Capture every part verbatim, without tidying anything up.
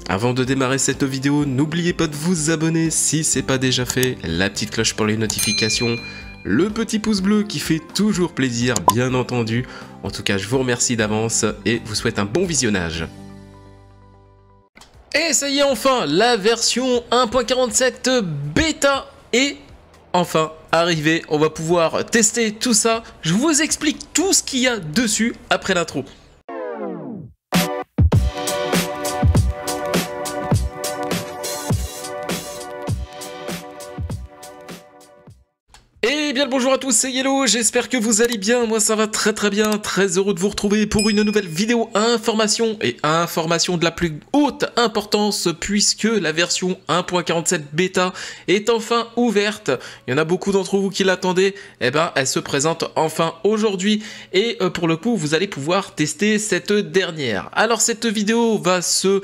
Avant de démarrer cette vidéo, n'oubliez pas de vous abonner si c'est pas déjà fait, la petite cloche pour les notifications, le petit pouce bleu qui fait toujours plaisir, bien entendu. En tout cas, je vous remercie d'avance et vous souhaite un bon visionnage. Et ça y est, enfin, la version un point quarante-sept bêta est enfin arrivée. On va pouvoir tester tout ça. Je vous explique tout ce qu'il y a dessus après l'intro. Eh bien le bonjour à tous, c'est Yellow, j'espère que vous allez bien, moi ça va très très bien, très heureux de vous retrouver pour une nouvelle vidéo information, et information de la plus haute importance puisque la version un point quarante-sept bêta est enfin ouverte. Il y en a beaucoup d'entre vous qui l'attendaient, et ben elle se présente enfin aujourd'hui, et pour le coup vous allez pouvoir tester cette dernière. Alors cette vidéo va se...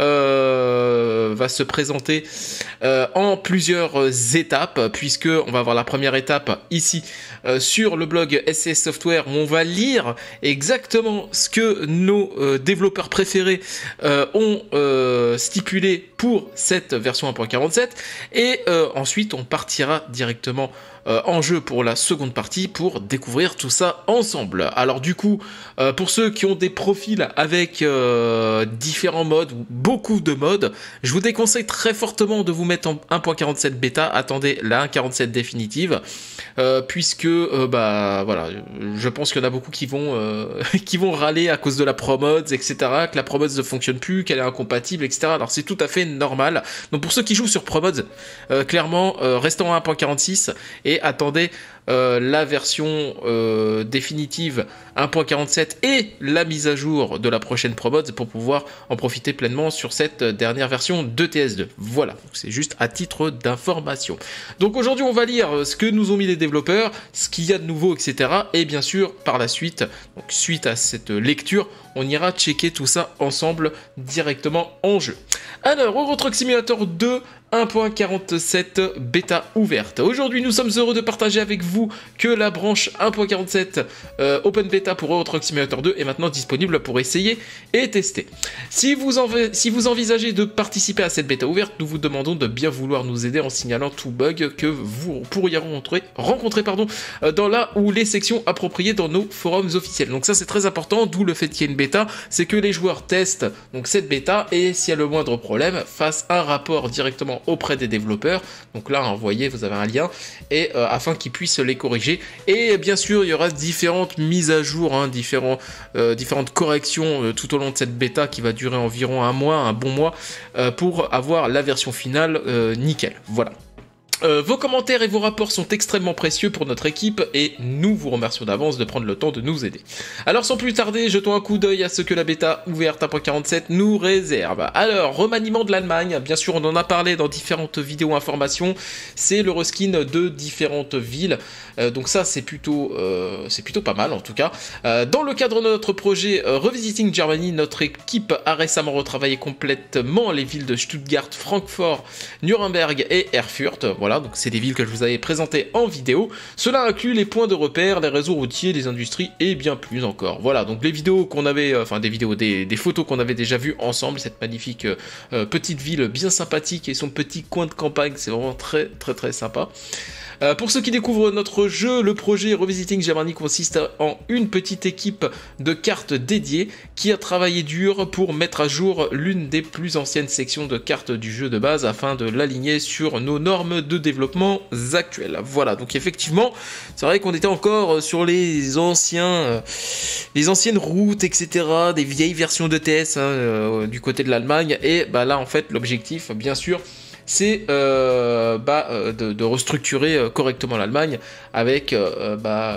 Euh, va se présenter euh, en plusieurs étapes, puisque on va avoir la première étape ici euh, sur le blog S C S Software où on va lire exactement ce que nos euh, développeurs préférés euh, ont euh, stipulé pour cette version un point quarante-sept, et euh, ensuite on partira directement Euh, en jeu pour la seconde partie pour découvrir tout ça ensemble. Alors du coup, euh, pour ceux qui ont des profils avec euh, différents modes ou beaucoup de modes, je vous déconseille très fortement de vous mettre en un point quarante-sept bêta. Attendez la un point quarante-sept définitive, euh, puisque euh, bah voilà, je pense qu'il y en a beaucoup qui vont euh, qui vont râler à cause de la promods, et cetera. Que la promods ne fonctionne plus, qu'elle est incompatible, et cetera. Alors c'est tout à fait normal. Donc pour ceux qui jouent sur promods, euh, clairement, euh, restons à un point quarante-six et Et attendez euh, la version euh, définitive un point quarante-sept et la mise à jour de la prochaine promods pour pouvoir en profiter pleinement sur cette dernière version de T S deux. Voilà, c'est juste à titre d'information. Donc aujourd'hui on va lire ce que nous ont mis les développeurs, ce qu'il y a de nouveau, et cetera. Et bien sûr par la suite, donc suite à cette lecture, on ira checker tout ça ensemble directement en jeu. Alors Euro Truck Simulator deux un point quarante-sept bêta ouverte. Aujourd'hui, nous sommes heureux de partager avec vous que la branche un point quarante-sept euh, Open Beta pour Euro Truck Simulator deux est maintenant disponible pour essayer et tester. Si vous, si vous envisagez de participer à cette bêta ouverte, nous vous demandons de bien vouloir nous aider en signalant tout bug que vous pourriez rencontrer, rencontrer pardon, dans la ou les sections appropriées dans nos forums officiels. Donc ça, c'est très important, d'où le fait qu'il y ait une bêta, c'est que les joueurs testent donc cette bêta et s'il y a le moindre problème, fassent un rapport directement auprès des développeurs. Donc là, vous voyez, vous avez un lien, et euh, afin qu'ils puissent les corriger. Et bien sûr, il y aura différentes mises à jour, hein, différents, euh, différentes corrections euh, tout au long de cette bêta qui va durer environ un mois, un bon mois, euh, pour avoir la version finale euh, nickel. Voilà. Euh, vos commentaires et vos rapports sont extrêmement précieux pour notre équipe et nous vous remercions d'avance de prendre le temps de nous aider. Alors sans plus tarder, jetons un coup d'œil à ce que la bêta ouverte un point quarante-sept nous réserve. Alors, remaniement de l'Allemagne, bien sûr on en a parlé dans différentes vidéos informations, c'est le reskin de différentes villes, euh, donc ça c'est plutôt, euh, c'est plutôt pas mal en tout cas. Euh, dans le cadre de notre projet euh, Revisiting Germany, notre équipe a récemment retravaillé complètement les villes de Stuttgart, Francfort, Nuremberg et Erfurt. Voilà, donc c'est des villes que je vous avais présentées en vidéo. Cela inclut les points de repère, les réseaux routiers, les industries et bien plus encore. Voilà, donc les vidéos qu'on avait, enfin des vidéos, des, des photos qu'on avait déjà vues ensemble, cette magnifique euh, petite ville bien sympathique et son petit coin de campagne, c'est vraiment très très très sympa. Euh, pour ceux qui découvrent notre jeu, le projet Revisiting Germany consiste en une petite équipe de cartes dédiées qui a travaillé dur pour mettre à jour l'une des plus anciennes sections de cartes du jeu de base afin de l'aligner sur nos normes de développement actuelles. Voilà, donc effectivement, c'est vrai qu'on était encore sur les anciens, euh, les anciennes routes, et cetera, des vieilles versions de T S hein, euh, du côté de l'Allemagne, et bah là en fait l'objectif, bien sûr, c'est euh, bah, de, de restructurer correctement l'Allemagne avec euh, bah,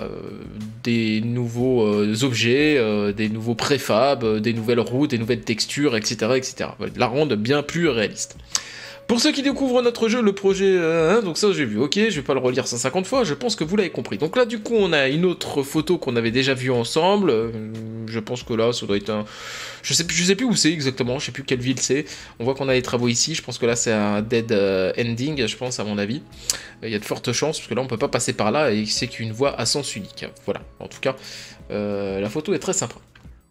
des nouveaux euh, objets, euh, des nouveaux préfabs, euh, des nouvelles routes, des nouvelles textures, et cetera, et cetera. La rendre bien plus réaliste. Pour ceux qui découvrent notre jeu, le projet... Euh, hein, donc ça j'ai vu, ok, je vais pas le relire cent cinquante fois, je pense que vous l'avez compris. Donc là du coup on a une autre photo qu'on avait déjà vue ensemble, euh, je pense que là ça doit être un... Je sais, je sais plus où c'est exactement, je sais plus quelle ville c'est. On voit qu'on a les travaux ici, je pense que là c'est un dead euh, ending, je pense à mon avis. Il y a de fortes chances, parce que là on peut pas passer par là, et c'est qu'une voie à sens unique. Voilà, en tout cas, euh, la photo est très sympa.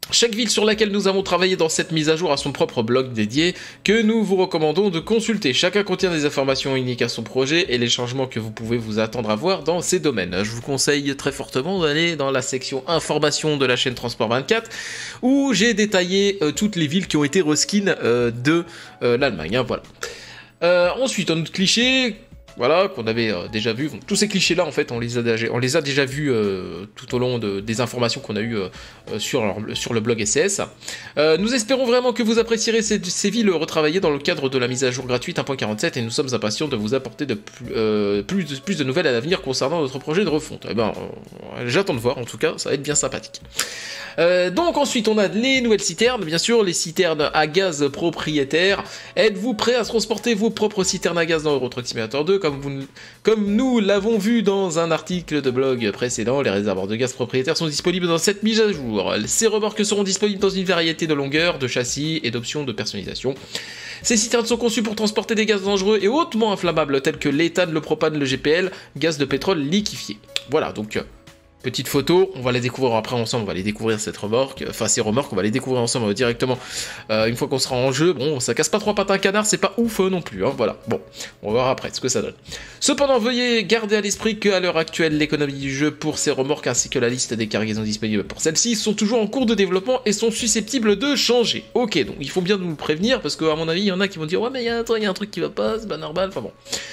Chaque ville sur laquelle nous avons travaillé dans cette mise à jour a son propre blog dédié que nous vous recommandons de consulter. Chacun contient des informations uniques à son projet et les changements que vous pouvez vous attendre à voir dans ces domaines. Je vous conseille très fortement d'aller dans la section information de la chaîne Transport vingt-quatre où j'ai détaillé euh, toutes les villes qui ont été reskin euh, de euh, l'Allemagne. Hein, voilà. Euh, ensuite, un autre cliché. Voilà, qu'on avait euh, déjà vu. Donc, tous ces clichés-là, en fait, on les a déjà, on les a déjà vus euh, tout au long de, des informations qu'on a eues euh, sur, leur, sur le blog S C S. Euh, nous espérons vraiment que vous apprécierez ces, ces villes retravaillées dans le cadre de la mise à jour gratuite un point quarante-sept et nous sommes impatients de vous apporter de plus, euh, plus, de, plus de nouvelles à l'avenir concernant notre projet de refonte. Eh ben, euh, j'attends de voir, en tout cas, ça va être bien sympathique. Euh, donc ensuite on a les nouvelles citernes, bien sûr les citernes à gaz propriétaires. Êtes-vous prêt à transporter vos propres citernes à gaz dans Euro Truck Simulator deux comme, vous, comme nous l'avons vu dans un article de blog précédent, les réservoirs de gaz propriétaires sont disponibles dans cette mise à jour. Ces remorques seront disponibles dans une variété de longueurs, de châssis et d'options de personnalisation. Ces citernes sont conçues pour transporter des gaz dangereux et hautement inflammables tels que l'éthane, le propane, le G P L, gaz de pétrole liquéfié. Voilà donc... Petite photo, on va les découvrir après ensemble, on va les découvrir cette remorque, enfin ces remorques, on va les découvrir ensemble directement euh, une fois qu'on sera en jeu. Bon, ça casse pas trois pattes à un canard, c'est pas ouf non plus, hein, voilà. Bon, on va voir après ce que ça donne. Cependant, veuillez garder à l'esprit qu'à l'heure actuelle, l'économie du jeu pour ces remorques ainsi que la liste des cargaisons disponibles pour celles-ci sont toujours en cours de développement et sont susceptibles de changer. Ok, donc il faut bien nous le prévenir parce qu'à mon avis, il y en a qui vont dire ouais mais il y, y a un truc qui va pas, c'est pas normal, enfin bon.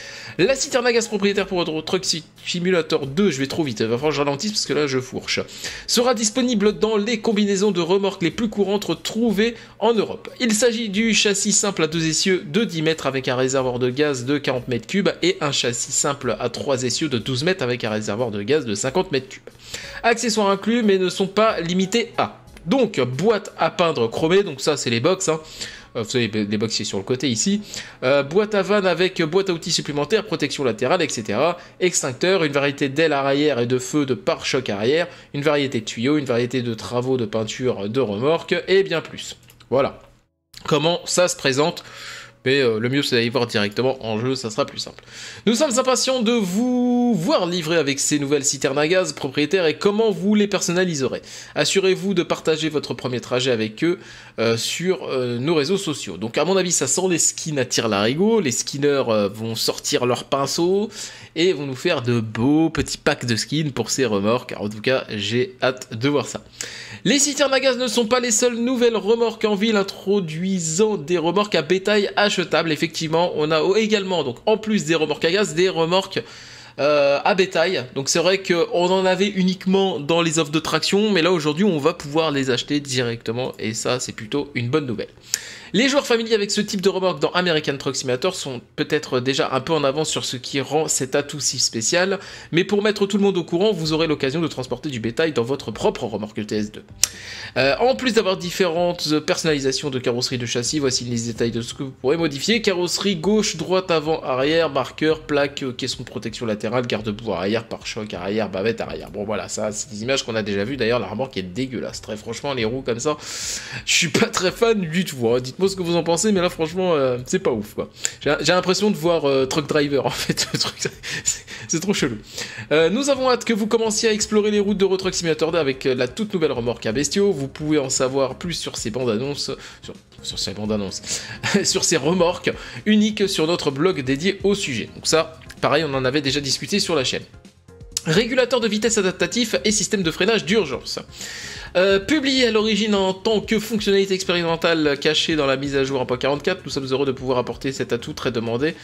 La citerne à gaz propriétaire pour Euro Truck Simulator deux, je vais trop vite, il va falloir que je ralentisse parce que là je fourche, sera disponible dans les combinaisons de remorques les plus courantes trouvées en Europe. Il s'agit du châssis simple à deux essieux de dix mètres avec un réservoir de gaz de quarante mètres cubes et un châssis simple à trois essieux de douze mètres avec un réservoir de gaz de cinquante mètres cubes. Accessoires inclus mais ne sont pas limités à. Donc boîte à peindre chromée, donc ça c'est les box, hein. Vous savez, les box sur le côté ici, euh, boîte à vannes avec boîte à outils supplémentaires, protection latérale, et cetera. Extincteur, une variété d'ailes arrière et de feux de pare-choc arrière, une variété de tuyaux, une variété de travaux de peinture de remorque, et bien plus. Voilà. Comment ça se présente ? Mais euh, le mieux c'est d'aller voir directement en jeu, ça sera plus simple. Nous sommes impatients de vous voir livrer avec ces nouvelles citernes à gaz propriétaires et comment vous les personnaliserez. Assurez-vous de partager votre premier trajet avec eux euh, sur euh, nos réseaux sociaux. Donc à mon avis ça sent les skins à tire-larigot, les skinners euh, vont sortir leurs pinceaux et vont nous faire de beaux petits packs de skins pour ces remorques. Alors, en tout cas j'ai hâte de voir ça. Les citernes à gaz ne sont pas les seules nouvelles remorques en ville introduisant des remorques à bétail achetables. Effectivement, on a également, donc en plus des remorques à gaz, des remorques euh, à bétail. Donc c'est vrai qu'on en avait uniquement dans les offres de traction, mais là aujourd'hui on va pouvoir les acheter directement et ça c'est plutôt une bonne nouvelle. Les joueurs familiers avec ce type de remorque dans American Truck Simulator sont peut-être déjà un peu en avance sur ce qui rend cet atout si spécial, mais pour mettre tout le monde au courant, vous aurez l'occasion de transporter du bétail dans votre propre remorque T S deux. Euh, en plus d'avoir différentes personnalisations de carrosserie de châssis, voici les détails de ce que vous pourrez modifier. Carrosserie gauche, droite, avant, arrière, marqueur, plaque, caisson de protection latérale, garde-boue arrière, pare-choc arrière, bavette arrière. Bon voilà, ça c'est des images qu'on a déjà vues, d'ailleurs la remorque est dégueulasse, très franchement les roues comme ça, je suis pas très fan du tout, hein. Dites-moi ce que vous en pensez, mais là franchement euh, c'est pas ouf quoi. J'ai l'impression de voir euh, Truck Driver en fait, le truc, c'est trop chelou. Euh, nous avons hâte que vous commenciez à explorer les routes de Euro Truck Simulator deux avec la toute nouvelle remorque à bestiaux. Vous pouvez en savoir plus sur ces bandes annonces, sur, sur ces bandes annonces, sur ces remorques uniques sur notre blog dédié au sujet. Donc ça, pareil, on en avait déjà discuté sur la chaîne. Régulateur de vitesse adaptatif et système de freinage d'urgence. Euh, publié à l'origine en tant que fonctionnalité expérimentale cachée dans la mise à jour un point quarante-quatre, nous sommes heureux de pouvoir apporter cet atout très demandé.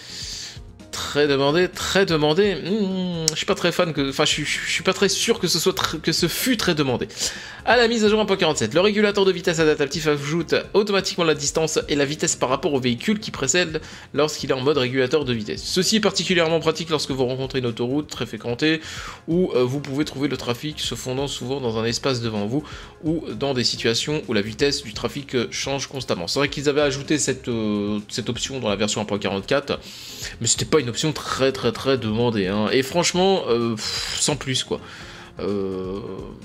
Très demandé, très demandé. Mmh, je suis pas très fan que, enfin, je, je, je suis pas très sûr que ce soit que ce fut très demandé. À la mise à jour un point quarante-sept, le régulateur de vitesse adaptatif ajoute automatiquement la distance et la vitesse par rapport au véhicule qui précède lorsqu'il est en mode régulateur de vitesse. Ceci est particulièrement pratique lorsque vous rencontrez une autoroute très fréquentée où euh, vous pouvez trouver le trafic se fondant souvent dans un espace devant vous ou dans des situations où la vitesse du trafic change constamment. C'est vrai qu'ils avaient ajouté cette, euh, cette option dans la version un point quarante-quatre, mais c'était pas une option très très très demandée, hein. Et franchement, euh, pff, sans plus quoi. Euh...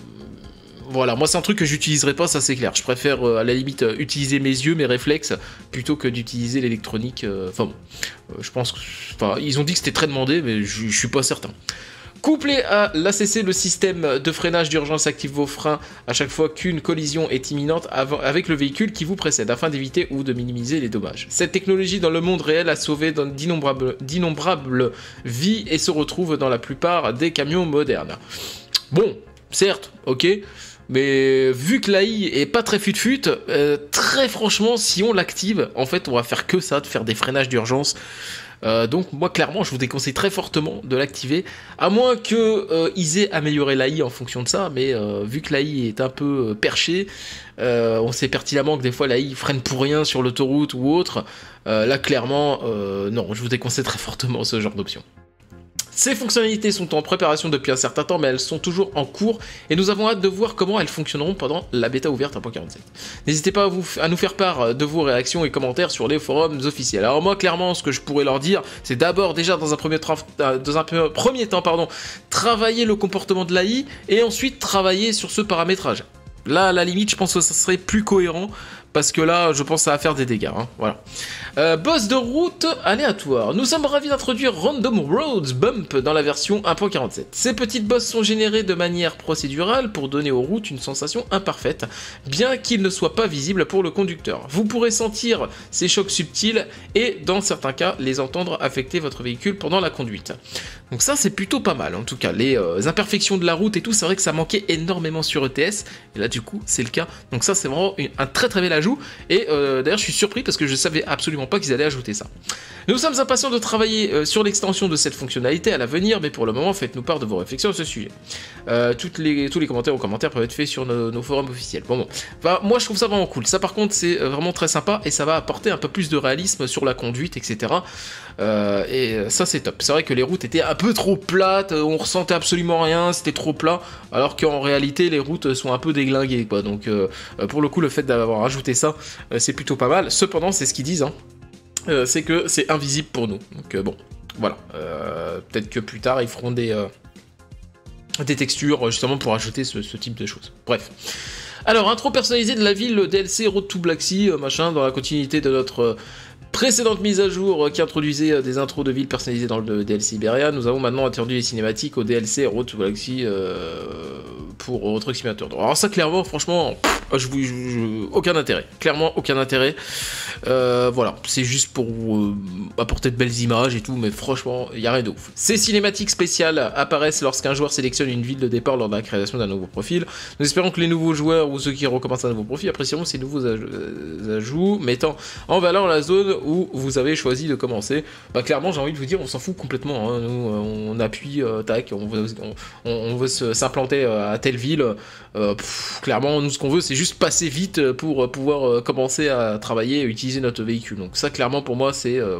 Voilà, moi c'est un truc que j'utiliserai pas, ça c'est clair. Je préfère euh, à la limite euh, utiliser mes yeux, mes réflexes, plutôt que d'utiliser l'électronique. Enfin euh, bon, euh, je pense que... Enfin, ils ont dit que c'était très demandé, mais je suis pas certain. Couplé à l'A C C, le système de freinage d'urgence active vos freins à chaque fois qu'une collision est imminente avec le véhicule qui vous précède, afin d'éviter ou de minimiser les dommages. Cette technologie dans le monde réel a sauvé d'innombrables d'innombrables vies et se retrouve dans la plupart des camions modernes. Bon, certes, ok, mais vu que l'A I est pas très fut-fut, euh, très franchement, si on l'active, en fait, on va faire que ça, de faire des freinages d'urgence. Euh, donc moi clairement je vous déconseille très fortement de l'activer, à moins qu'ils euh, aient amélioré l'A I en fonction de ça, mais euh, vu que l'A I est un peu euh, perché, euh, on sait pertinemment que des fois l'A I freine pour rien sur l'autoroute ou autre, euh, là clairement euh, non, je vous déconseille très fortement ce genre d'option. Ces fonctionnalités sont en préparation depuis un certain temps, mais elles sont toujours en cours, et nous avons hâte de voir comment elles fonctionneront pendant la bêta ouverte un point quarante-sept. N'hésitez pas à, vous, à nous faire part de vos réactions et commentaires sur les forums officiels. Alors moi, clairement, ce que je pourrais leur dire, c'est d'abord, déjà, dans un premier, dans un premier temps, pardon, travailler le comportement de l'A I, et ensuite travailler sur ce paramétrage. Là, à la limite, je pense que ça serait plus cohérent, parce que là, je pense que ça va faire des dégâts. Hein. Voilà. Euh, boss de route aléatoire. Nous sommes ravis d'introduire Random Roads Bump dans la version un point quarante-sept. Ces petites bosses sont générées de manière procédurale pour donner aux routes une sensation imparfaite, bien qu'ils ne soient pas visibles pour le conducteur. Vous pourrez sentir ces chocs subtils et, dans certains cas, les entendre affecter votre véhicule pendant la conduite. Donc ça, c'est plutôt pas mal. En tout cas, les euh, imperfections de la route et tout, c'est vrai que ça manquait énormément sur E T S. Et là, du coup, c'est le cas. Donc ça, c'est vraiment une, un très très bel ajout. Et euh, d'ailleurs, je suis surpris parce que je savais absolument pas qu'ils allaient ajouter ça. Nous sommes impatients de travailler euh, sur l'extension de cette fonctionnalité à l'avenir, mais pour le moment, faites-nous part de vos réflexions à ce sujet. Euh, toutes les, tous les commentaires ou commentaires peuvent être faits sur nos, nos forums officiels. Bon, bon. Enfin, moi, je trouve ça vraiment cool. Ça, par contre, c'est vraiment très sympa et ça va apporter un peu plus de réalisme sur la conduite, et cetera. Euh, et ça, c'est top. C'est vrai que les routes étaient un peu trop plates, on ressentait absolument rien, c'était trop plat, alors qu'en réalité, les routes sont un peu déglinguées, quoi. Donc, euh, pour le coup, le fait d'avoir ajouté ça, euh, c'est plutôt pas mal. Cependant, c'est ce qu'ils disent, hein. Euh, c'est que c'est invisible pour nous. Donc euh, bon, voilà. Euh, Peut-être que plus tard, ils feront des, euh, des textures, justement, pour ajouter ce, ce type de choses. Bref. Alors, intro personnalisée de la ville, le D L C Road to Black Sea, euh, machin, dans la continuité de notre... Euh, précédente mise à jour qui introduisait des intros de villes personnalisées dans le D L C Iberia, nous avons maintenant introduit les cinématiques au D L C Road to Galaxy euh, pour Euro Truck Simulator. Alors ça, clairement, franchement, je vous, je, je, aucun intérêt. Clairement, aucun intérêt. Euh, voilà, c'est juste pour euh, apporter de belles images et tout, mais franchement, il n'y a rien de ouf. Ces cinématiques spéciales apparaissent lorsqu'un joueur sélectionne une ville de départ lors de la création d'un nouveau profil. Nous espérons que les nouveaux joueurs ou ceux qui recommencent un nouveau profil apprécieront ces nouveaux ajouts, mettant en valeur la zone où vous avez choisi de commencer. Bah clairement, j'ai envie de vous dire, on s'en fout complètement, hein. Nous on appuie, euh, tac, on veut, on, on veut s'implanter à telle ville, euh, pff, clairement nous ce qu'on veut c'est juste passer vite pour pouvoir euh, commencer à travailler et utiliser notre véhicule. Donc ça clairement pour moi c'est euh,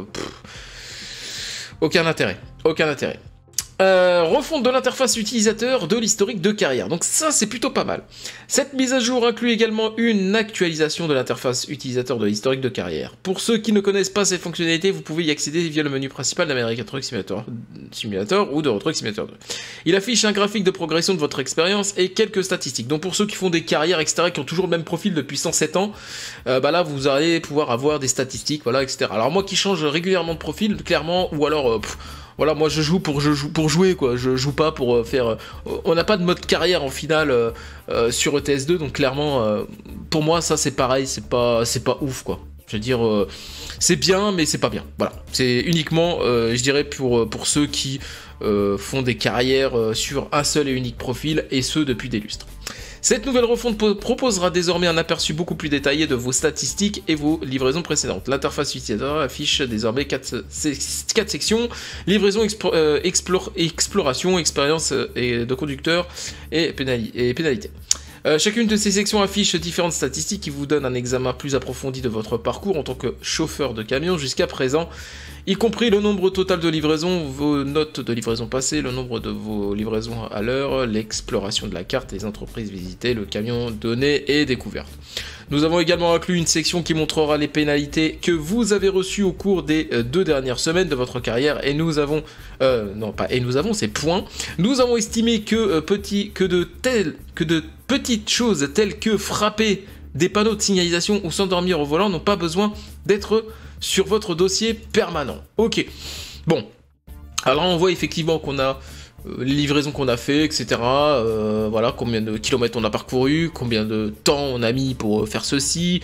aucun intérêt, aucun intérêt. Euh, refonte de l'interface utilisateur de l'historique de carrière, donc ça c'est plutôt pas mal. Cette mise à jour inclut également une actualisation de l'interface utilisateur de l'historique de carrière. Pour ceux qui ne connaissent pas cette fonctionnalité, vous pouvez y accéder via le menu principal d'American Truck Simulator, Simulator ou de Euro Truck Simulator deux. Il affiche un graphique de progression de votre expérience et quelques statistiques. Donc pour ceux qui font des carrières, et cetera, qui ont toujours le même profil depuis cent sept ans, euh, bah là vous allez pouvoir avoir des statistiques, voilà, et cetera. Alors moi qui change régulièrement de profil, clairement, ou alors... Euh, pff, Voilà, moi je joue pour, je joue pour jouer, quoi. Je joue pas pour euh, faire... Euh, on n'a pas de mode carrière en finale euh, euh, sur E T S deux, donc clairement, euh, pour moi, ça c'est pareil, c'est pas, c'est pas ouf, quoi. Je veux dire, euh, c'est bien, mais c'est pas bien. Voilà, c'est uniquement, euh, je dirais, pour, pour ceux qui euh, font des carrières euh, sur un seul et unique profil, et ce, depuis des lustres. Cette nouvelle refonte proposera désormais un aperçu beaucoup plus détaillé de vos statistiques et vos livraisons précédentes. L'interface utilisateur affiche désormais quatre sections: livraison, explo euh, explore exploration, expérience euh, de conducteur et, pénali et pénalité. Euh, chacune de ces sections affiche différentes statistiques qui vous donnent un examen plus approfondi de votre parcours en tant que chauffeur de camion jusqu'à présent, y compris le nombre total de livraisons, vos notes de livraison passées, le nombre de vos livraisons à l'heure, l'exploration de la carte, les entreprises visitées, le camion donné et découvert. Nous avons également inclus une section qui montrera les pénalités que vous avez reçues au cours des deux dernières semaines de votre carrière, et nous avons, euh, non pas et nous avons, c'est points, nous avons estimé que, euh, petit, que, de telles, que de petites choses telles que frapper des panneaux de signalisation ou s'endormir au volant n'ont pas besoin d'être sur votre dossier permanent. Ok, bon, alors on voit effectivement qu'on a les livraisons qu'on a fait, et cetera. Euh, voilà, combien de kilomètres on a parcouru, combien de temps on a mis pour faire ceci,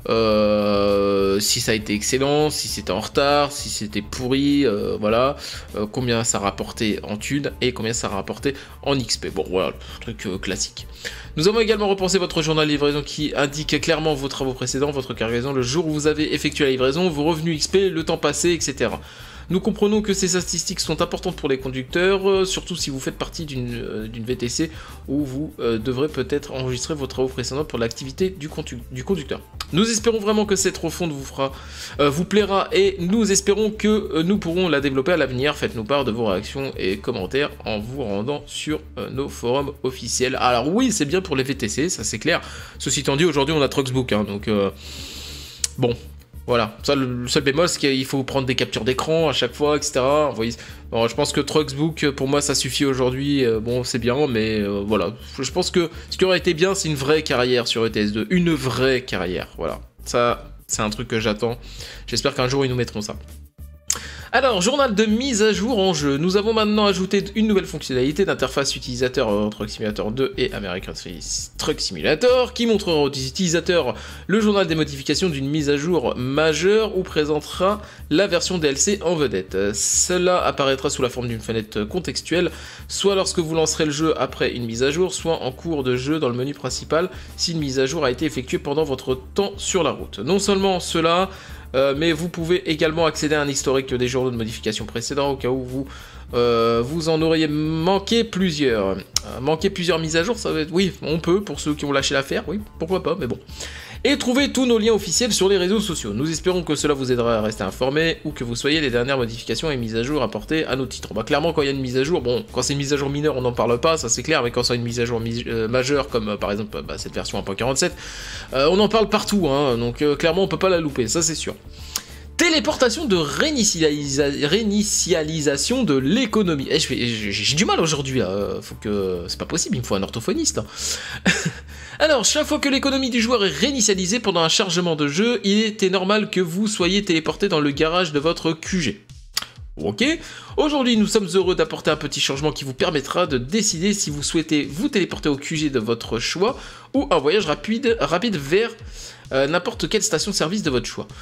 euh, si ça a été excellent, si c'était en retard, si c'était pourri, euh, voilà, euh, combien ça a rapporté en thunes et combien ça a rapporté en X P. Bon, voilà, truc euh, classique. Nous avons également repensé votre journal de livraison qui indique clairement vos travaux précédents, votre cargaison, le jour où vous avez effectué la livraison, vos revenus X P, le temps passé, et cetera. Nous comprenons que ces statistiques sont importantes pour les conducteurs, euh, surtout si vous faites partie d'une euh, d'une V T C où vous euh, devrez peut-être enregistrer vos travaux précédents pour l'activité du, du conducteur. Nous espérons vraiment que cette refonte vous, fera, euh, vous plaira et nous espérons que euh, nous pourrons la développer à l'avenir. Faites-nous part de vos réactions et commentaires en vous rendant sur euh, nos forums officiels. Alors oui, c'est bien pour les V T C, ça c'est clair. Ceci étant dit, aujourd'hui on a Trucksbook, hein, donc euh, bon... Voilà, ça le seul bémol c'est qu'il faut prendre des captures d'écran à chaque fois, et cetera. Vous voyez, bon, je pense que Trucksbook, pour moi ça suffit aujourd'hui, euh, bon c'est bien, mais euh, voilà. Je pense que ce qui aurait été bien c'est une vraie carrière sur E T S deux, une vraie carrière, voilà. Ça, c'est un truc que j'attends, j'espère qu'un jour ils nous mettront ça. Alors, journal de mise à jour en jeu. Nous avons maintenant ajouté une nouvelle fonctionnalité d'interface utilisateur Euro Truck Simulator deux et American Truck Simulator qui montrera aux utilisateurs le journal des modifications d'une mise à jour majeure où présentera la version D L C en vedette. Cela apparaîtra sous la forme d'une fenêtre contextuelle, soit lorsque vous lancerez le jeu après une mise à jour, soit en cours de jeu dans le menu principal si une mise à jour a été effectuée pendant votre temps sur la route. Non seulement cela, Euh, mais vous pouvez également accéder à un historique des journaux de modification précédents au cas où vous, euh, vous en auriez manqué plusieurs. Euh, manquer plusieurs mises à jour, ça va être... Oui, on peut, pour ceux qui ont lâché l'affaire, oui, pourquoi pas, mais bon. Et trouvez tous nos liens officiels sur les réseaux sociaux. Nous espérons que cela vous aidera à rester informé ou que vous soyez les dernières modifications et mises à jour apportées à nos titres. Bah, clairement, quand il y a une mise à jour, bon, quand c'est une mise à jour mineure, on n'en parle pas, ça c'est clair, mais quand c'est une mise à jour mi euh, majeure, comme euh, par exemple bah, cette version un point quarante-sept, euh, on en parle partout, hein, donc euh, clairement on peut pas la louper, ça c'est sûr. Téléportation de réinitialisa... réinitialisation de l'économie. Eh, j'ai du mal aujourd'hui là, faut que... c'est pas possible, il me faut un orthophoniste. Alors, chaque fois que l'économie du joueur est réinitialisée pendant un chargement de jeu, il était normal que vous soyez téléporté dans le garage de votre Q G. Ok, aujourd'hui nous sommes heureux d'apporter un petit changement qui vous permettra de décider si vous souhaitez vous téléporter au Q G de votre choix ou un voyage rapide, rapide vers euh, n'importe quelle station-service de votre choix.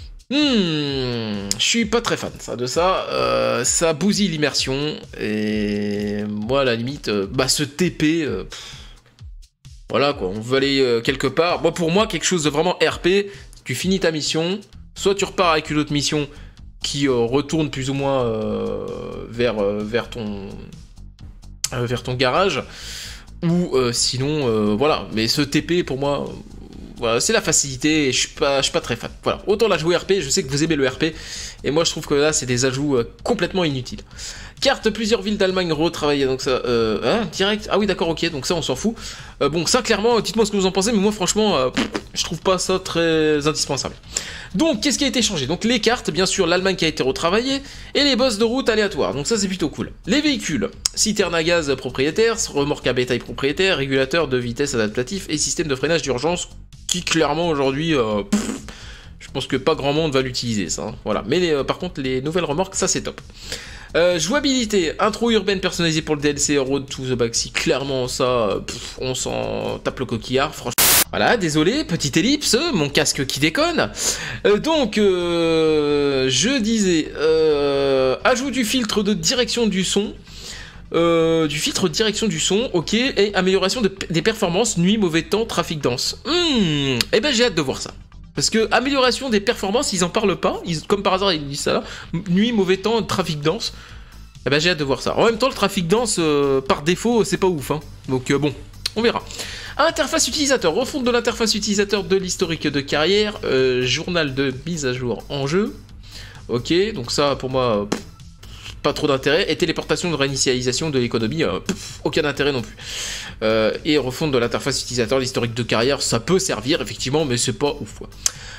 Hmm, je suis pas très fan ça, de ça, euh, ça bousille l'immersion, et moi à la limite, euh, bah ce T P, euh, pff, voilà quoi, on veut aller euh, quelque part, moi pour moi quelque chose de vraiment R P, tu finis ta mission, soit tu repars avec une autre mission qui euh, retourne plus ou moins euh, vers, euh, vers, ton, euh, vers ton garage, ou euh, sinon, euh, voilà, mais ce T P pour moi... Voilà, c'est la facilité et je suis pas, je suis pas très fan. Voilà, autant la jouer R P, je sais que vous aimez le R P, et moi je trouve que là c'est des ajouts euh, complètement inutiles. Carte, plusieurs villes d'Allemagne retravaillées, donc ça, euh, hein, direct, ah oui d'accord, ok, donc ça on s'en fout. Euh, bon, ça clairement, dites-moi ce que vous en pensez, mais moi franchement, euh, pff, je trouve pas ça très indispensable. Donc, qu'est-ce qui a été changé? Donc les cartes, bien sûr, l'Allemagne qui a été retravaillée, et les bosses de route aléatoires, donc ça c'est plutôt cool. Les véhicules, citerne à gaz propriétaire, remorque à bétail propriétaire, régulateur de vitesse adaptatif et système de freinage d'urgence, qui clairement aujourd'hui, euh, je pense que pas grand monde va l'utiliser ça, hein, voilà. Mais les, euh, par contre, les nouvelles remorques, ça c'est top. Euh, jouabilité, intro urbaine personnalisée pour le D L C Road to the Backseat, clairement ça, pff, on s'en tape le coquillard, franchement. Voilà, désolé, petite ellipse, mon casque qui déconne. Euh, donc, euh, je disais, euh, ajout du filtre de direction du son, euh, du filtre de direction du son, ok, et amélioration de, des performances, nuit, mauvais temps, trafic dense. Hmm, eh ben j'ai hâte de voir ça. Parce que amélioration des performances, ils en parlent pas, ils, comme par hasard ils disent ça là, nuit, mauvais temps, trafic dense. Eh ben j'ai hâte de voir ça. En même temps, le trafic dense, euh, par défaut, c'est pas ouf, hein. Donc euh, bon, on verra. Interface utilisateur, refonte de l'interface utilisateur de l'historique de carrière, euh, journal de mise à jour en jeu. Ok, donc ça pour moi, pff, pas trop d'intérêt. Et téléportation de réinitialisation de l'économie, euh, pff, aucun intérêt non plus. Euh, et refonte de l'interface utilisateur, l'historique de carrière, ça peut servir effectivement, mais c'est pas ouf. Ouais.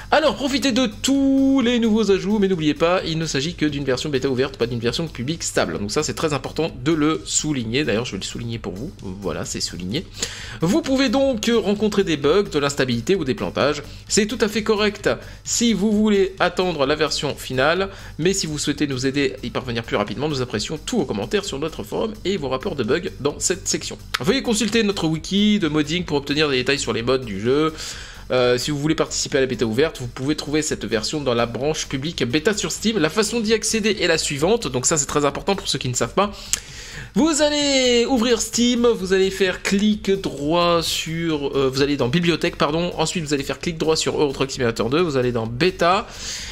Alors, profitez de tous les nouveaux ajouts, mais n'oubliez pas, il ne s'agit que d'une version bêta ouverte, pas d'une version publique stable. Donc ça, c'est très important de le souligner. D'ailleurs, je vais le souligner pour vous. Voilà, c'est souligné. Vous pouvez donc rencontrer des bugs, de l'instabilité ou des plantages. C'est tout à fait correct si vous voulez attendre la version finale, mais si vous souhaitez nous aider à y parvenir plus rapidement, nous apprécions tous vos commentaires sur notre forum et vos rapports de bugs dans cette section. Veuillez consulter notre wiki de modding pour obtenir des détails sur les mods du jeu. Euh, si vous voulez participer à la bêta ouverte, vous pouvez trouver cette version dans la branche publique bêta sur Steam. La façon d'y accéder est la suivante, donc ça c'est très important pour ceux qui ne savent pas. Vous allez ouvrir Steam, vous allez faire clic droit sur... Euh, vous allez dans bibliothèque, pardon, ensuite vous allez faire clic droit sur Euro Truck Simulator deux, vous allez dans bêta,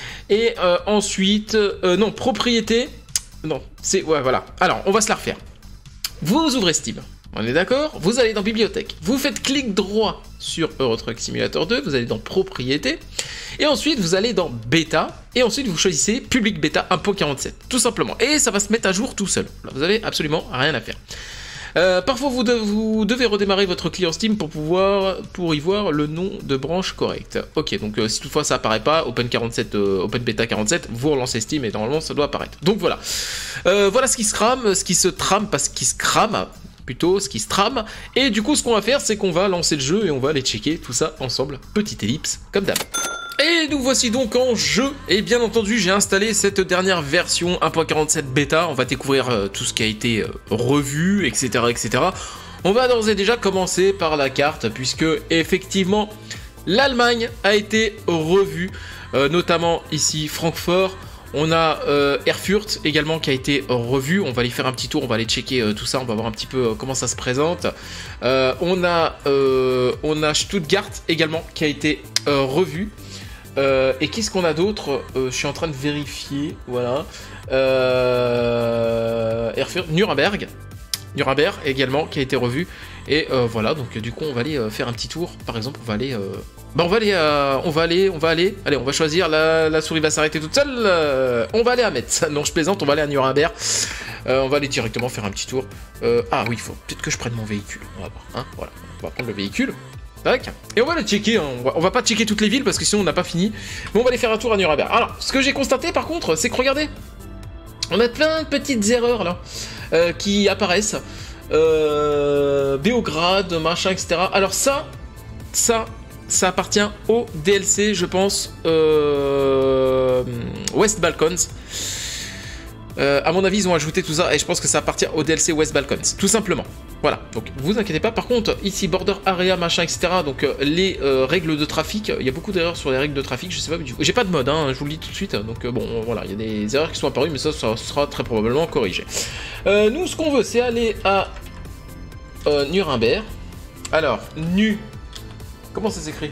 et euh, ensuite... Euh, non, propriété... Non, c'est... Ouais, voilà. Alors, on va se la refaire. Vous ouvrez Steam. On est d'accord? Vous allez dans bibliothèque, vous faites clic droit sur Euro Truck Simulator deux, vous allez dans propriété, et ensuite vous allez dans bêta, et ensuite vous choisissez public bêta un point quarante-sept, tout simplement, et ça va se mettre à jour tout seul. Là, vous avez absolument rien à faire. Euh, parfois vous, de, vous devez redémarrer votre client Steam pour pouvoir pour y voir le nom de branche correct. Ok, donc euh, si toutefois ça apparaît pas, Open quarante-sept, euh, Open Beta quarante-sept, vous relancez Steam et normalement ça doit apparaître. Donc voilà, euh, voilà ce qui se crame, ce qui se trame, pas ce qui se crame. Plutôt ce qui se trame, et du coup ce qu'on va faire c'est qu'on va lancer le jeu et on va aller checker tout ça ensemble, petite ellipse comme d'hab. Et nous voici donc en jeu, et bien entendu j'ai installé cette dernière version un point quarante-sept bêta, on va découvrir euh, tout ce qui a été euh, revu, etc, etc. On va d'ores et déjà commencer par la carte, puisque effectivement l'Allemagne a été revue, euh, notamment ici Francfort. On a euh, Erfurt également qui a été revu, on va aller faire un petit tour, on va aller checker euh, tout ça, on va voir un petit peu euh, comment ça se présente. Euh, on, a, euh, on a Stuttgart également qui a été euh, revu. Euh, et qu'est-ce qu'on a d'autre? euh, Je suis en train de vérifier, voilà. Euh, Erfurt, Nuremberg. Nuremberg également qui a été revu. Et euh, voilà, donc du coup on va aller euh, faire un petit tour. Par exemple, on va aller... Euh... Bah on va aller, euh, on va aller, on va aller, allez on va choisir, la, la souris va s'arrêter toute seule, euh, on va aller à Metz, non je plaisante, on va aller à Nuremberg, euh, on va aller directement faire un petit tour, euh, ah oui, il faut peut-être que je prenne mon véhicule, on va voir, hein, voilà, on va prendre le véhicule, tac, et on va aller checker, hein. on, va, on va pas checker toutes les villes parce que sinon on n'a pas fini, mais on va aller faire un tour à Nuremberg. Alors, ce que j'ai constaté par contre, c'est que regardez, on a plein de petites erreurs là, euh, qui apparaissent, euh, Beograd, machin, et cetera. Alors ça, ça... ça appartient au D L C, je pense, euh, West Balkans. Euh, à mon avis, ils ont ajouté tout ça et je pense que ça appartient au D L C West Balkans, tout simplement. Voilà, donc vous inquiétez pas. Par contre, ici, border area, machin, et cetera. Donc euh, les euh, règles de trafic, il y a beaucoup d'erreurs sur les règles de trafic, je sais pas, j'ai pas de mode, hein, je vous le dis tout de suite. Donc euh, bon, voilà, il y a des erreurs qui sont apparues, mais ça, ça sera très probablement corrigé. Euh, nous, ce qu'on veut, c'est aller à euh, Nuremberg. Alors, nu. Comment ça s'écrit?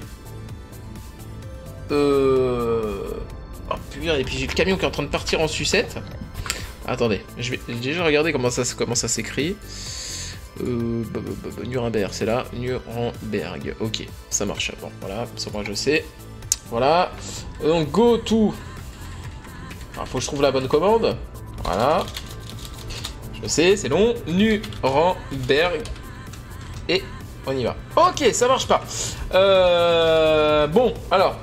Euh... Oh putain, et puis j'ai le camion qui est en train de partir en sucette. Attendez, je vais déjà regarder comment ça, comment ça s'écrit. Euh... Bah, bah, bah, Nuremberg, c'est là. Nuremberg, ok, ça marche. Bon, voilà, ça moi je sais. Voilà. Donc go to... Alors, faut que je trouve la bonne commande. Voilà. Je sais, c'est long. Nuremberg. Et... on y va. Ok, ça marche pas. Euh, bon, alors.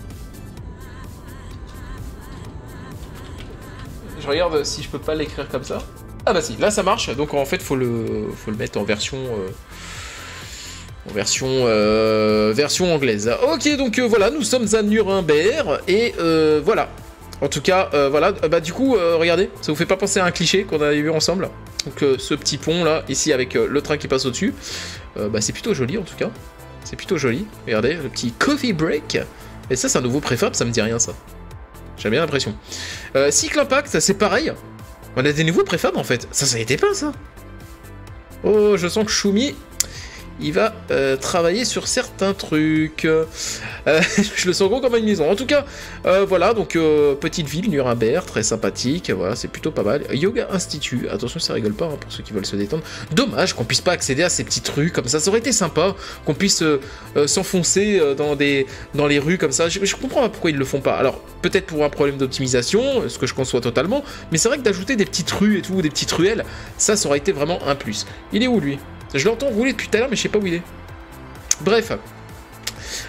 Je regarde si je peux pas l'écrire comme ça. Ah bah si, là ça marche. Donc en fait, faut le, faut le mettre en version, euh, en version, euh, version anglaise. Ok, donc euh, voilà, nous sommes à Nuremberg et euh, voilà. En tout cas, euh, voilà. Bah du coup, euh, regardez, ça vous fait pas penser à un cliché qu'on avait vu ensemble? Donc euh, ce petit pont là, ici avec euh, le train qui passe au-dessus. Euh, bah, c'est plutôt joli en tout cas, c'est plutôt joli, regardez, le petit coffee break, et ça c'est un nouveau préfab, ça me dit rien ça, j'ai bien l'impression. Euh, Cycle Impact, c'est pareil, on a des nouveaux préfabs en fait, ça ça n'était pas ça. Oh, je sens que Choumi, il va euh, travailler sur certains trucs. Euh, je le sens gros comme une maison. En tout cas, euh, voilà, donc euh, petite ville, Nuremberg, très sympathique, voilà, c'est plutôt pas mal. Yoga Institut, attention, ça rigole pas hein, pour ceux qui veulent se détendre. Dommage qu'on puisse pas accéder à ces petits trucs comme ça, ça aurait été sympa qu'on puisse euh, euh, s'enfoncer euh, dans, des, dans les rues comme ça. Je, je comprends pas pourquoi ils le font pas. Alors, peut-être pour un problème d'optimisation, ce que je conçois totalement, mais c'est vrai que d'ajouter des petites rues et tout, des petites ruelles, ça, ça aurait été vraiment un plus. Il est où lui ? Je l'entends rouler depuis tout à l'heure, mais je sais pas où il est. Bref.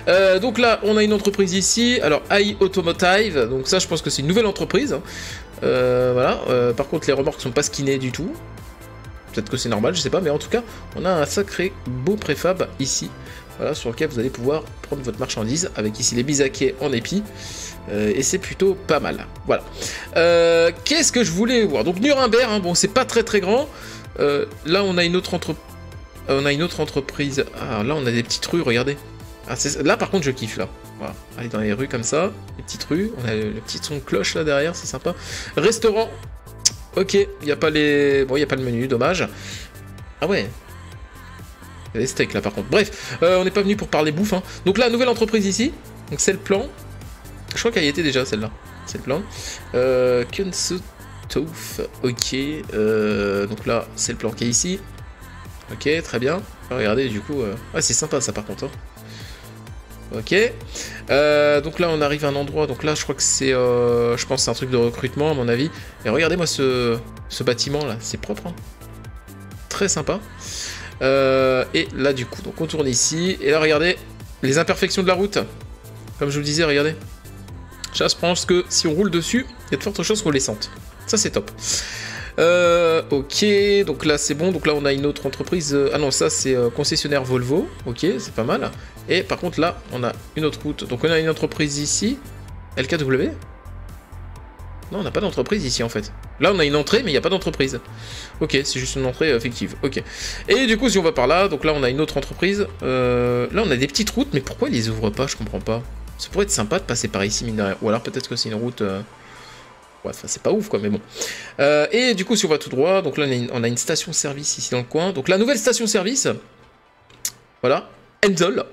Euh, donc là, on a une entreprise ici. Alors, I Automotive. Donc ça, je pense que c'est une nouvelle entreprise. Euh, voilà. Euh, par contre, les remorques sont pas skinnées du tout. Peut-être que c'est normal, je sais pas. Mais en tout cas, on a un sacré beau préfab ici. Voilà, sur lequel vous allez pouvoir prendre votre marchandise. Avec ici les bisaquets en épi. Euh, et c'est plutôt pas mal. Voilà. Euh, Qu'est-ce que je voulais voir? Donc Nuremberg, hein, bon, c'est pas très très grand. Euh, là, on a une autre entreprise. On a une autre entreprise. Ah, là, on a des petites rues, regardez. Ah, là, par contre, je kiffe, là. Voilà. Aller dans les rues comme ça. Les petites rues. On a le, le petit son de cloche, là, derrière. C'est sympa. Restaurant. Ok. Il n'y a pas les... Bon, il n'y a pas le menu. Dommage. Ah ouais. Il y a des steaks, là, par contre. Bref. Euh, on n'est pas venu pour parler bouffe, hein. Donc là, nouvelle entreprise ici. Donc, c'est le plan. Je crois qu'elle y était déjà, celle-là. C'est le plan. Euh... Kunststoff. Ok. Euh... Donc là, c'est le plan qui est ici. Ok, très bien. Regardez, du coup... Euh... Ah, c'est sympa, ça, par contre. Hein. Ok. Euh, donc là, on arrive à un endroit. Donc là, je crois que c'est... Euh... Je pense que c'est un truc de recrutement, à mon avis. Et regardez-moi ce, ce bâtiment-là. C'est propre. Hein. Très sympa. Euh... Et là, du coup, donc on tourne ici. Et là, regardez, les imperfections de la route. Comme je vous le disais, regardez. Ça, je pense que si on roule dessus, il y a de fortes chances qu'on les sente. Ça, c'est top. Euh, ok, donc là c'est bon, donc là on a une autre entreprise, euh, ah non ça c'est euh, concessionnaire Volvo, ok c'est pas mal, et par contre là on a une autre route, donc on a une entreprise ici, L K W. Non on n'a pas d'entreprise ici en fait, là on a une entrée mais il n'y a pas d'entreprise, ok c'est juste une entrée euh, fictive, ok, et du coup si on va par là, donc là on a une autre entreprise, euh, là on a des petites routes, mais pourquoi ils les ouvrent pas, je comprends pas, ça pourrait être sympa de passer par ici mine de rien, ou alors peut-être que c'est une route... Euh... Ouais, enfin, c'est pas ouf, quoi, mais bon. Euh, et du coup, si on va tout droit, donc là, on a une, on a une station-service ici dans le coin. Donc la nouvelle station-service, voilà, Enzel,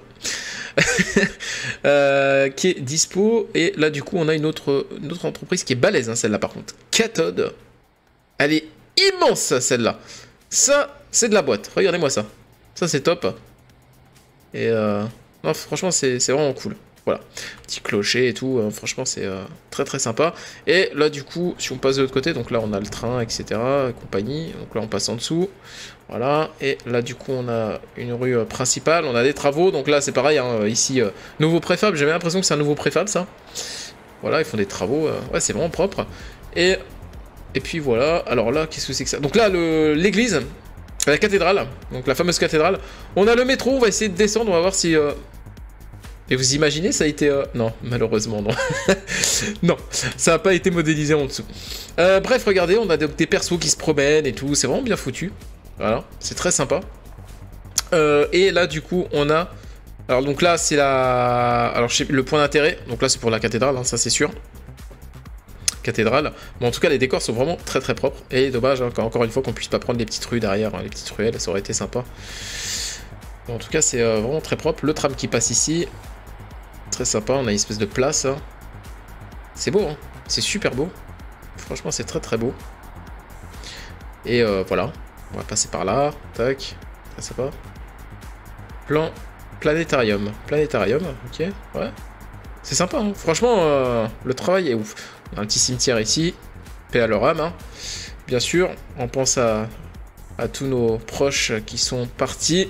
euh, qui est dispo. Et là, du coup, on a une autre, une autre entreprise qui est balèze, hein, celle-là, par contre. Cathode. Elle est immense, celle-là. Ça, c'est de la boîte. Regardez-moi ça. Ça, c'est top. Et euh, non, franchement, c'est vraiment cool. Voilà, petit clocher et tout, euh, franchement c'est euh, très très sympa. Et là du coup, si on passe de l'autre côté, donc là on a le train, et cetera, et compagnie, donc là on passe en dessous, voilà, et là du coup on a une rue euh, principale, on a des travaux, donc là c'est pareil, hein, ici, euh, nouveau préfab, j'avais l'impression que c'est un nouveau préfab ça. Voilà, ils font des travaux, euh, ouais c'est vraiment propre. Et, et puis voilà, alors là, qu'est-ce que c'est que ça? Donc là, l'église, la cathédrale, donc la fameuse cathédrale, on a le métro, on va essayer de descendre, on va voir si... Euh, Et vous imaginez, ça a été... Euh... Non, malheureusement, non. Non, ça n'a pas été modélisé en dessous. Euh, bref, regardez, on a des, des persos qui se promènent et tout. C'est vraiment bien foutu. Voilà, c'est très sympa. Euh, et là, du coup, on a... Alors, donc là, c'est la... Alors, je sais... le point d'intérêt. Donc là, c'est pour la cathédrale, hein, ça, c'est sûr. Cathédrale. Mais en tout cas, les décors sont vraiment très, très propres. Et dommage, hein, encore une fois, qu'on puisse pas prendre les petites rues derrière. Hein, les petites ruelles, ça aurait été sympa. En tout cas, c'est euh, vraiment très propre. Le tram qui passe ici... Très sympa, on a une espèce de place. Hein. C'est beau, hein. C'est super beau. Franchement, c'est très très beau. Et euh, voilà, on va passer par là. Tac, très sympa. Plan planétarium. Planétarium, ok, ouais. C'est sympa, hein. Franchement, euh, le travail est ouf. On a un petit cimetière ici. Paix à leur âme, hein. Bien sûr, on pense à, à tous nos proches qui sont partis.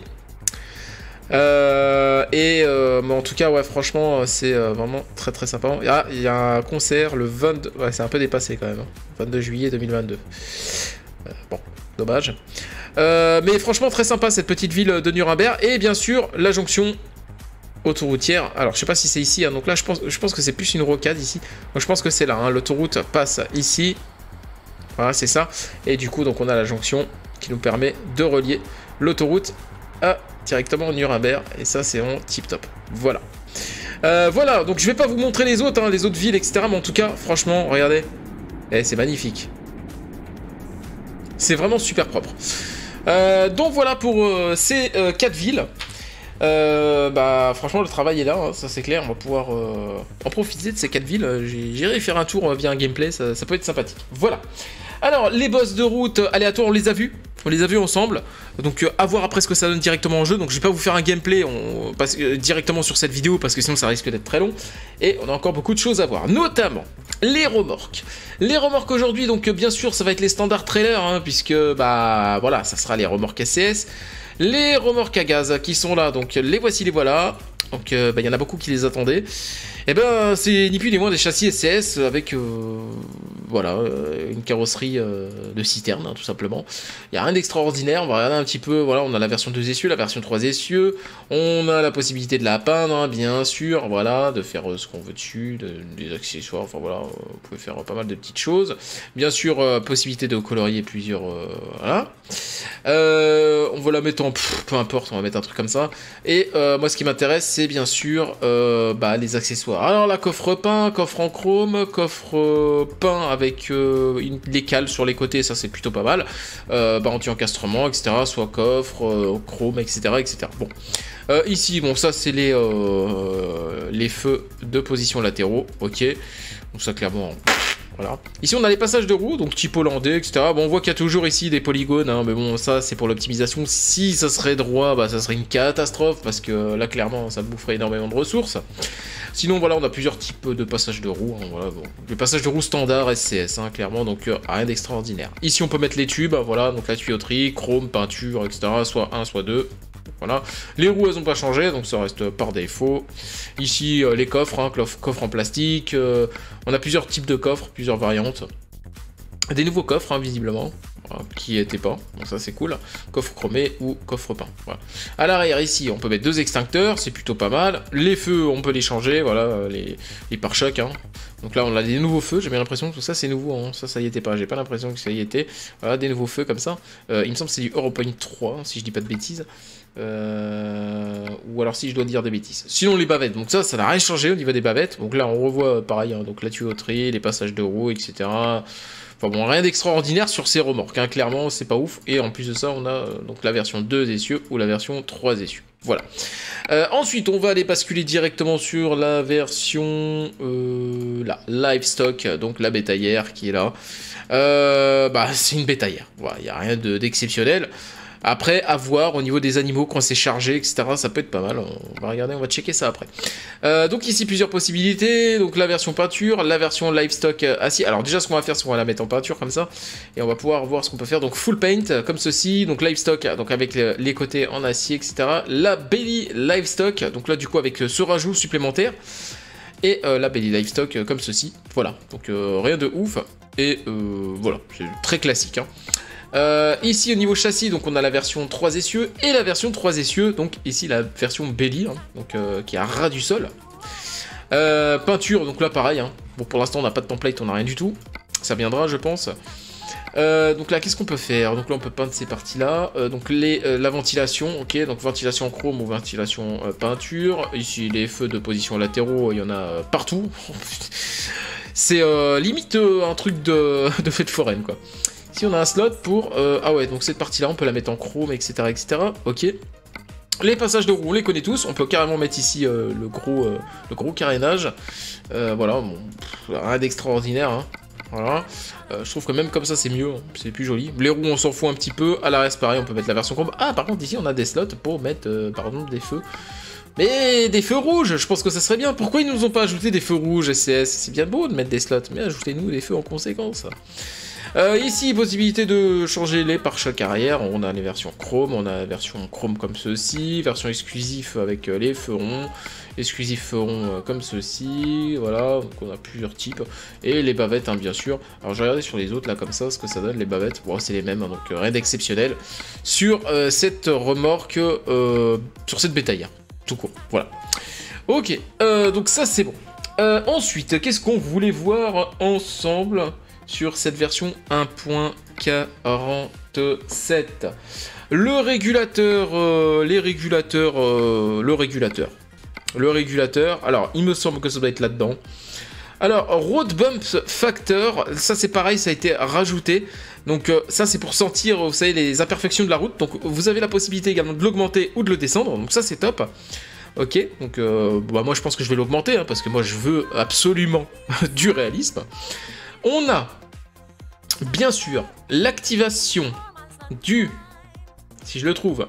Euh, et euh, mais en tout cas ouais franchement c'est euh, vraiment très très sympa. Ah, il y a un concert le vingt-deux, ouais c'est un peu dépassé quand même, hein. vingt-deux juillet deux mille vingt-deux. Euh, bon, dommage. Euh, mais franchement très sympa cette petite ville de Nuremberg. Et bien sûr la jonction autoroutière. Alors je sais pas si c'est ici, hein. Donc là je pense, je pense que c'est plus une rocade ici. Moi je pense que c'est là, hein. L'autoroute passe ici. Voilà c'est ça. Et du coup donc on a la jonction qui nous permet de relier l'autoroute à directement Nuremberg, et ça c'est vraiment tip top. Voilà. Euh, voilà, donc je vais pas vous montrer les autres, hein, les autres villes, et cetera. Mais en tout cas, franchement, regardez. Eh, c'est magnifique. C'est vraiment super propre. Euh, donc voilà pour euh, ces euh, quatre villes. Euh, bah franchement le travail est là, hein, ça c'est clair, on va pouvoir euh, en profiter de ces quatre villes. J'irai faire un tour via un gameplay, ça, ça peut être sympathique. Voilà. Alors, les boss de route aléatoires, on les a vus. On les a vus ensemble, donc euh, à voir après ce que ça donne directement en jeu. Donc je vais pas vous faire un gameplay on, parce, euh, directement sur cette vidéo parce que sinon ça risque d'être très long. Et on a encore beaucoup de choses à voir, notamment les remorques. Les remorques aujourd'hui, donc euh, bien sûr ça va être les standards trailers, hein, puisque bah voilà, ça sera les remorques S C S. Les remorques à gaz qui sont là, donc les voici, les voilà. Donc euh, bah, y en a beaucoup qui les attendaient. Et ben c'est ni plus ni moins des châssis S C S avec euh, voilà euh, une carrosserie euh, de citerne, hein, tout simplement. Il n'y a rien d'extraordinaire. On va regarder un petit peu. Voilà, on a la version deux essieux, la version trois essieux. On a la possibilité de la peindre, hein, bien sûr. Voilà, de faire euh, ce qu'on veut dessus, de, des accessoires. Enfin voilà, vous pouvez faire pas mal de petites choses. Bien sûr, euh, possibilité de colorier plusieurs. Euh, voilà. Euh, on va la mettre en pff, peu importe. On va mettre un truc comme ça. Et euh, moi, ce qui m'intéresse, c'est bien sûr euh, bah, les accessoires. Alors là, coffre peint, coffre en chrome, coffre euh, peint avec euh, une, des cales sur les côtés, ça c'est plutôt pas mal. Euh, bah, anti-encastrement, et cetera. Soit coffre, euh, chrome, et cetera, et cetera. Bon, euh, ici, bon, ça c'est les euh, les feux de position latéraux, ok. Donc ça clairement. Voilà. Ici on a les passages de roues, donc type hollandais, et cetera. Bon, on voit qu'il y a toujours ici des polygones, hein, mais bon, ça c'est pour l'optimisation. Si ça serait droit, bah ça serait une catastrophe, parce que là clairement ça boufferait énormément de ressources. Sinon voilà, on a plusieurs types de passages de roues, hein, voilà, bon. Le passage de roues standard S C S, hein, clairement, donc euh, rien d'extraordinaire. Ici on peut mettre les tubes, voilà, donc la tuyauterie, chrome, peinture, et cetera. Soit un, soit deux. Voilà, les roues elles n'ont pas changé, donc ça reste par défaut. Ici euh, les coffres, hein, coffres en plastique, euh, on a plusieurs types de coffres, plusieurs variantes. Des nouveaux coffres, hein, visiblement, voilà, qui n'étaient pas, donc ça c'est cool. Coffre chromé ou coffre peint. Voilà. À l'arrière ici, on peut mettre deux extincteurs, c'est plutôt pas mal. Les feux, on peut les changer, voilà, les, les pare-chocs. Hein. Donc là, on a des nouveaux feux, j'ai bien l'impression que tout ça c'est nouveau, hein. Ça, ça y était pas, j'ai pas l'impression que ça y était. Voilà, des nouveaux feux comme ça. Euh, il me semble que c'est du Europoint trois, hein, si je dis pas de bêtises. Euh, ou alors si je dois dire des bêtises. Sinon les bavettes, donc ça, ça n'a rien changé au niveau des bavettes. Donc là, on revoit pareil, hein, donc la tuyauterie, les passages de roues, et cetera. Enfin bon, rien d'extraordinaire sur ces remorques, hein, clairement, c'est pas ouf. Et en plus de ça, on a euh, donc la version deux essieux ou la version trois essieux. Voilà. Euh, ensuite, on va aller basculer directement sur la version euh, la Livestock, donc la bétaillère qui est là. Euh, bah, c'est une bétaillère. Voilà, il n'y a rien d'exceptionnel. Après, à voir au niveau des animaux quand c'est chargé, et cetera. Ça peut être pas mal. On va regarder, on va checker ça après. Euh, donc ici, plusieurs possibilités. Donc la version peinture, la version livestock acier. Alors déjà, ce qu'on va faire, c'est qu'on va la mettre en peinture comme ça. Et on va pouvoir voir ce qu'on peut faire. Donc full paint, comme ceci. Donc livestock, donc avec les côtés en acier, et cetera. La belly livestock, donc là, du coup, avec ce rajout supplémentaire. Et euh, la belly livestock, euh, comme ceci. Voilà. Donc euh, rien de ouf. Et euh, voilà, c'est très classique, hein. Euh, ici au niveau châssis, donc on a la version trois essieux et la version trois essieux, donc ici la version belly, hein, donc, euh, qui est à ras du sol. Euh, peinture, donc là pareil, hein. Bon pour l'instant on n'a pas de template, on n'a rien du tout, ça viendra je pense. Euh, donc là qu'est-ce qu'on peut faire? Donc là on peut peindre ces parties là, euh, donc les, euh, la ventilation, ok, donc ventilation chrome ou ventilation euh, peinture. Ici les feux de position latéraux, il y en a euh, partout. C'est euh, limite euh, un truc de, de fête foraine quoi. Ici on a un slot pour... Euh, ah ouais, donc cette partie-là, on peut la mettre en chrome, et cetera, et cetera. Ok. Les passages de roues, on les connaît tous. On peut carrément mettre ici euh, le, gros, euh, le gros carénage. Euh, voilà, bon, pff, rien d'extraordinaire. Hein. Voilà. Euh, je trouve que même comme ça, c'est mieux. Hein. C'est plus joli. Les roues, on s'en fout un petit peu. À l'arrière, c'est pareil, on peut mettre la version chrome. Ah, par contre, ici, on a des slots pour mettre, euh, par exemple, des feux. Mais des feux rouges, je pense que ça serait bien. Pourquoi ils nous ont pas ajouté des feux rouges S C S? C'est bien beau de mettre des slots, mais ajoutez-nous des feux en conséquence. Euh, ici, possibilité de changer les pare-chocs arrière. On a les versions chrome, on a la version chrome comme ceci, version exclusif avec euh, les feux ronds, exclusif feux ronds euh, comme ceci, voilà, donc on a plusieurs types. Et les bavettes, hein, bien sûr. Alors, je vais regarder sur les autres, là, comme ça, ce que ça donne, les bavettes. Bon, c'est les mêmes, hein, donc euh, rien d'exceptionnel. Sur euh, cette remorque, euh, sur cette bétaillère, tout court, voilà. Ok, euh, donc ça, c'est bon. Euh, ensuite, qu'est-ce qu'on voulait voir ensemble sur cette version un point quarante-sept? Le régulateur, euh, les régulateurs, euh, le régulateur. Le régulateur, alors il me semble que ça doit être là-dedans. Alors, Road Bump Factor, ça c'est pareil, ça a été rajouté. Donc euh, ça c'est pour sentir, vous savez, les imperfections de la route. Donc vous avez la possibilité également de l'augmenter ou de le descendre, donc ça c'est top. Ok, donc euh, bah, moi je pense que je vais l'augmenter, hein, parce que moi je veux absolument du réalisme. On a bien sûr, l'activation du, si je le trouve,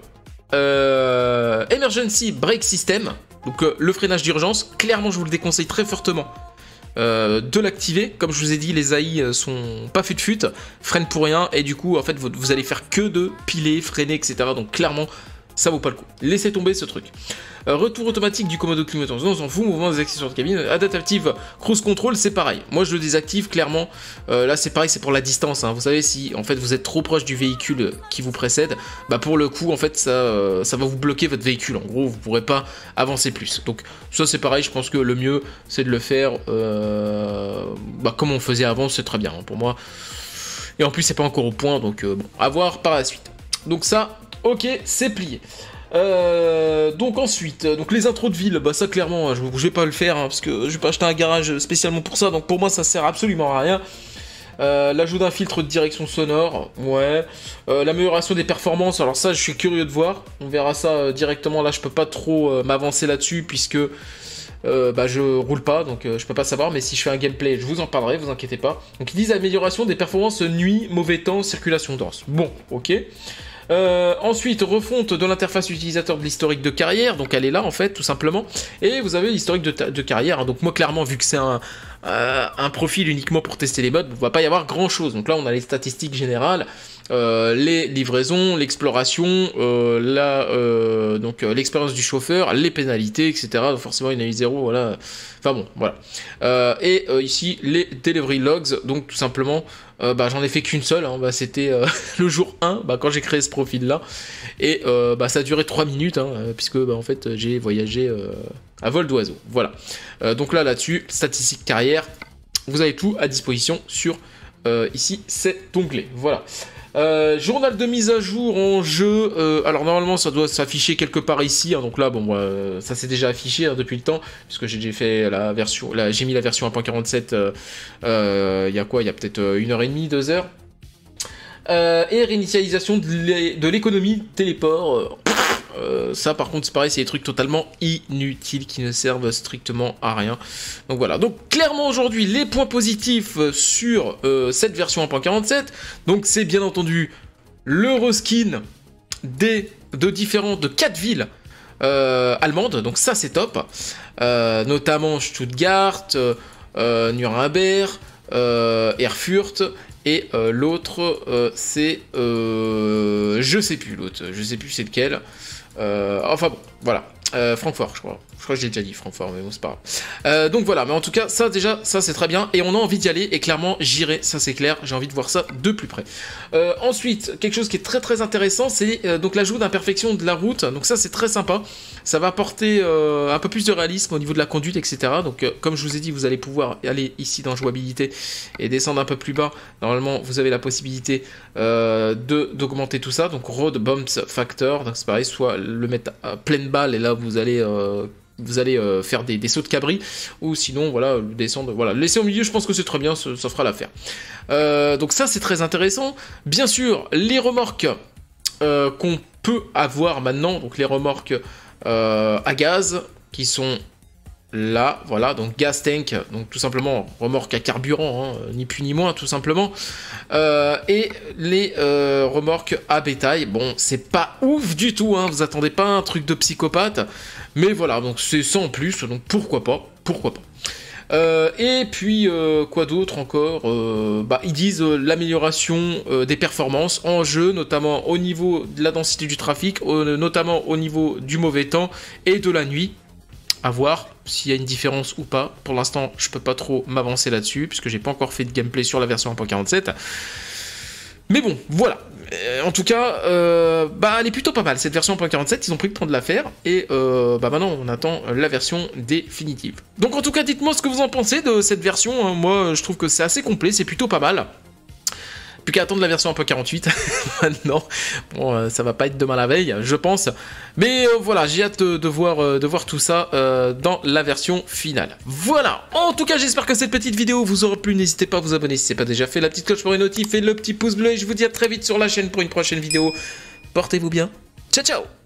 euh, Emergency Brake System, donc euh, le freinage d'urgence, clairement je vous le déconseille très fortement euh, de l'activer. Comme je vous ai dit, les A I sont pas fut-fut, freinent pour rien, et du coup en fait vous, vous allez faire que de piler, freiner, et cetera. Donc clairement ça vaut pas le coup. Laissez tomber ce truc. Euh, retour automatique du commando climatiseur, on s'en fout. Mouvement des accessoires de cabine. Adaptative cruise control, c'est pareil. Moi je le désactive clairement. Euh, là c'est pareil, c'est pour la distance. Hein. Vous savez, si en fait vous êtes trop proche du véhicule qui vous précède, bah pour le coup en fait ça, euh, ça va vous bloquer votre véhicule. En gros vous pourrez pas avancer plus. Donc ça c'est pareil. Je pense que le mieux c'est de le faire euh, bah, comme on faisait avant. C'est très bien hein, pour moi. Et en plus c'est pas encore au point. Donc euh, bon, à voir par la suite. Donc ça. Ok, c'est plié. Euh, donc ensuite, donc les intros de ville, bah ça clairement, je, je vais pas le faire hein, parce que je vais pas acheter un garage spécialement pour ça. Donc pour moi, ça sert absolument à rien. Euh, L'ajout d'un filtre de direction sonore, ouais. Euh, L'amélioration des performances, alors ça, je suis curieux de voir. On verra ça euh, directement. Là, je peux pas trop euh, m'avancer là-dessus puisque euh, bah, je roule pas, donc euh, je peux pas savoir. Mais si je fais un gameplay, je vous en parlerai, vous inquiétez pas. Donc ils disent amélioration des performances nuit, mauvais temps, circulation dense. Bon, ok. Euh, ensuite, refonte de l'interface utilisateur de l'historique de carrière, donc elle est là en fait, tout simplement. Et vous avez l'historique de, de carrière, hein. Donc moi clairement, vu que c'est un, euh, un profil uniquement pour tester les modes, il ne va pas y avoir grand chose. Donc là on a les statistiques générales, euh, les livraisons, l'exploration, euh, la, euh, donc euh, l'expérience du chauffeur, les pénalités, et cetera. Donc forcément il y en a eu zéro, voilà. Enfin bon, voilà. Euh, et euh, ici les delivery logs, donc tout simplement. Euh, bah, j'en ai fait qu'une seule, hein. Bah, c'était euh, le jour un, bah, quand j'ai créé ce profil là, et euh, bah, ça a duré trois minutes, hein, puisque bah, en fait j'ai voyagé euh, à vol d'oiseau, voilà. Euh, donc là là-dessus, statistiques carrière, vous avez tout à disposition sur euh, ici cet onglet, voilà. Euh, journal de mise à jour en jeu, euh, alors normalement ça doit s'afficher quelque part ici, hein, donc là bon euh, ça s'est déjà affiché hein, depuis le temps, puisque j'ai déjà fait la version, j'ai mis la version un point quarante-sept euh, euh, il y a quoi, il y a peut-être une heure et demie, deux heures, euh, et réinitialisation de l'économie téléport, euh, Euh, ça par contre c'est pareil, c'est des trucs totalement inutiles qui ne servent strictement à rien. Donc voilà, donc clairement aujourd'hui les points positifs sur euh, cette version un point quarante-sept, donc c'est bien entendu le reskin des, de différentes, de quatre villes euh, allemandes, donc ça c'est top, euh, notamment Stuttgart, euh, Nuremberg, euh, Erfurt. Et euh, l'autre, euh, c'est... Euh, je sais plus l'autre, je sais plus c'est lequel. Euh, enfin bon, voilà. Euh, Francfort, je crois. Je crois que j'ai déjà dit Francfort, mais bon, c'est pas grave. Euh, donc voilà, mais en tout cas, ça déjà, ça c'est très bien. Et on a envie d'y aller, et clairement, j'irai, ça c'est clair. J'ai envie de voir ça de plus près. Euh, ensuite, quelque chose qui est très très intéressant, c'est euh, donc l'ajout d'imperfection de la route. Donc ça, c'est très sympa. Ça va apporter euh, un peu plus de réalisme au niveau de la conduite, et cetera. Donc euh, comme je vous ai dit, vous allez pouvoir aller ici dans jouabilité et descendre un peu plus bas. Normalement, vous avez la possibilité euh, de d'augmenter tout ça. Donc Road Bumps Factor, donc c'est pareil, soit le mettre à pleine balle, et là vous allez... Euh, vous allez euh, faire des, des sauts de cabri, ou sinon voilà descendre, voilà, laisser au milieu, je pense que c'est très bien, ça, ça fera l'affaire. Euh, donc ça c'est très intéressant. Bien sûr les remorques euh, qu'on peut avoir maintenant, donc les remorques euh, à gaz qui sont là, voilà, donc gas tank, donc tout simplement remorque à carburant, hein, ni plus ni moins, tout simplement. Euh, et les euh, remorques à bétail, bon, c'est pas ouf du tout, hein, vous attendez pas un truc de psychopathe, mais voilà, donc c'est ça en plus, donc pourquoi pas, pourquoi pas. Euh, et puis, euh, quoi d'autre encore, euh, bah, ils disent euh, l'amélioration euh, des performances en jeu, notamment au niveau de la densité du trafic, euh, notamment au niveau du mauvais temps et de la nuit. À voir s'il y a une différence ou pas. Pour l'instant, je peux pas trop m'avancer là-dessus, puisque j'ai pas encore fait de gameplay sur la version un point quarante-sept. Mais bon, voilà. Euh, en tout cas, euh, bah, elle est plutôt pas mal, cette version un point quarante-sept. Ils ont pris le temps de la faire. Et euh, bah, maintenant, on attend la version définitive. Donc, en tout cas, dites-moi ce que vous en pensez de cette version. Moi, je trouve que c'est assez complet. C'est plutôt pas mal. Plus qu'à attendre la version un point quarante-huit maintenant. Bon, euh, ça va pas être demain la veille, je pense. Mais euh, voilà, j'ai hâte de, de, voir, euh, de voir tout ça euh, dans la version finale. Voilà, en tout cas, j'espère que cette petite vidéo vous aura plu. N'hésitez pas à vous abonner si ce n'est pas déjà fait. La petite cloche pour les notifs et le petit pouce bleu. Et je vous dis à très vite sur la chaîne pour une prochaine vidéo. Portez-vous bien. Ciao, ciao!